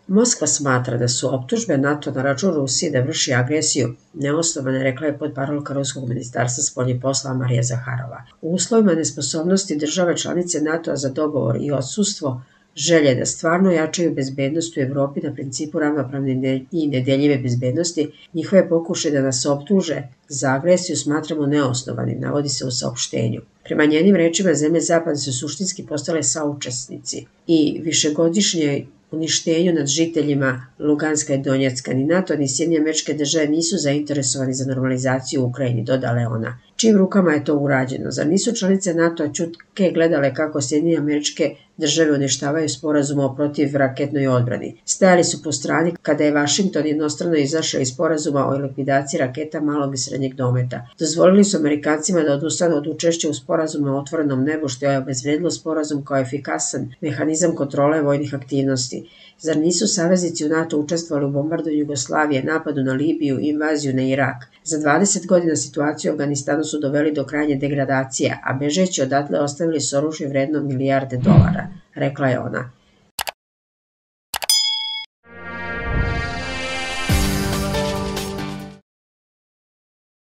Moskva smatra da su optužbe NATO na račun Rusije da vrši agresiju neosnovane, rekla je potparolka Ruskog ministarstva spoljnih poslova Marija Zaharova. U uslovima nesposobnosti države članice NATO-a za dogovor i odsustvo želje da stvarno jačaju bezbednost u Evropi na principu ravnopravne i nedeljive bezbednosti, njihove pokušaje da nas optuže za agresiju smatramo neosnovanim, navodi se u saopštenju. Prema njenim rečima, zemlje zapada su suštinski postale saučesnici i višegodišnje uništenju nad žiteljima Luganska i Donjecka. Ni NATO ni Sjedinjene Američke Države nisu zainteresovani za normalizaciju u Ukrajini, dodala je ona. Čijim rukama je to urađeno? Zar nisu članice NATO-a ćutke gledale kako Sjedinjene Američke Države uništavaju sporazum o protivraketnoj odbrani? Stajali su po strani kada je Vašington jednostrano izašao iz sporazuma o likvidaciji raketa malog i srednjeg dometa. Dozvolili su Amerikancima da odustanu od učešća u sporazumu o otvorenom nebu, što je obezvredilo sporazum kao efikasan mehanizam kontrole vojnih aktivnosti. Zar nisu saveznici u NATO učestvovali u bombardovanju Jugoslavije, napadu na Libiju i invaziju na Irak? Za 20 godina situaciju u Afganistanu su doveli do krajnje degradacije, a bežeći odatle ostavili su oružje vredno milijarde dolara, rekla je ona.